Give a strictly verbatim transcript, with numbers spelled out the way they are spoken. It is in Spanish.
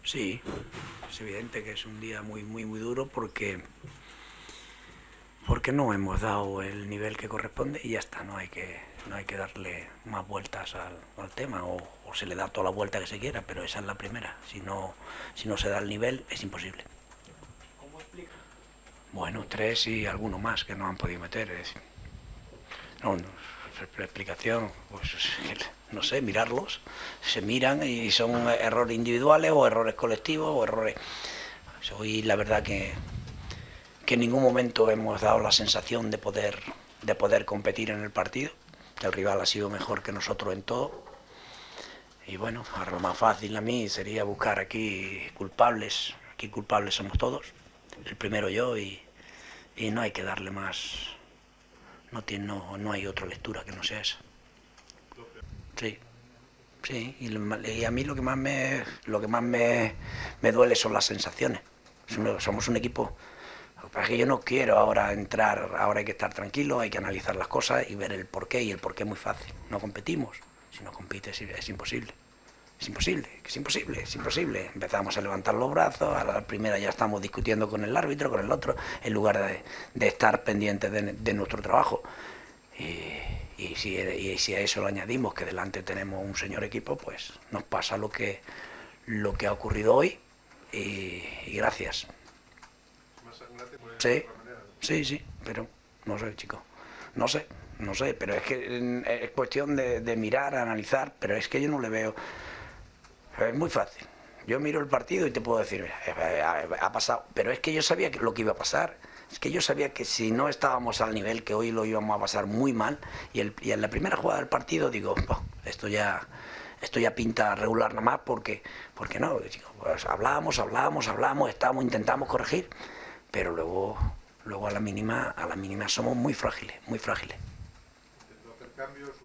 Sí, es evidente que es un día muy, muy, muy duro porque, porque no hemos dado el nivel que corresponde y ya está, no hay que, no hay que darle más vueltas al, al tema o, o se le da toda la vuelta que se quiera, pero esa es la primera. Si no, si no se da el nivel es imposible. ¿Cómo explica? Bueno, tres y alguno más que no han podido meter. Es, no, no, la explicación, pues no sé, mirarlos. Se miran y son errores individuales o errores colectivos o errores. Hoy la verdad que, que en ningún momento hemos dado la sensación de poder, de poder competir en el partido. El rival ha sido mejor que nosotros en todo. Y bueno, ahora lo más fácil a mí sería buscar aquí culpables. Aquí culpables somos todos. El primero yo y, y no hay que darle más. No, tiene, no, no hay otra lectura que no sea esa. Sí, sí. Y, y a mí lo que más me, lo que más me, me duele son las sensaciones. Somos un equipo. Para que yo no quiero ahora entrar, ahora hay que estar tranquilo, hay que analizar las cosas y ver el porqué, y el porqué es muy fácil. No competimos. Si no compites es imposible. Es imposible, es imposible, es imposible. Empezamos a levantar los brazos, a la primera ya estamos discutiendo con el árbitro, con el otro, en lugar de, de estar pendientes de, de nuestro trabajo. Y, y, si, y si a eso le añadimos que delante tenemos un señor equipo, pues nos pasa lo que, lo que ha ocurrido hoy y, y gracias. Sí, sí, sí, pero no sé, chico, no sé, no sé, pero es que es cuestión de, de mirar, analizar, pero es que yo no le veo. Es muy fácil. Yo miro el partido y te puedo decir, mira, ha pasado, pero es que yo sabía lo que iba a pasar. Es que yo sabía que si no estábamos al nivel que hoy lo íbamos a pasar muy mal, y, el, y en la primera jugada del partido digo, oh, esto ya esto ya pinta regular nada más porque, porque no, pues hablábamos, hablábamos, hablábamos, estábamos, intentamos corregir, pero luego, luego a la mínima, a la mínima somos muy frágiles, muy frágiles.